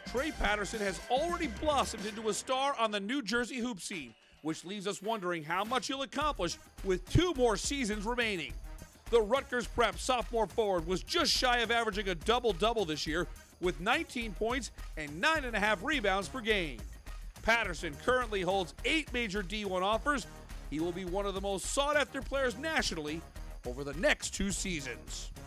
Trey Patterson has already blossomed into a star on the New Jersey hoop scene, which leaves us wondering how much he'll accomplish with 2 more seasons remaining. The Rutgers prep sophomore forward was just shy of averaging a double-double this year with 19 points and 9.5 rebounds per game. Patterson currently holds 8 major D1 offers. He will be one of the most sought-after players nationally over the next 2 seasons.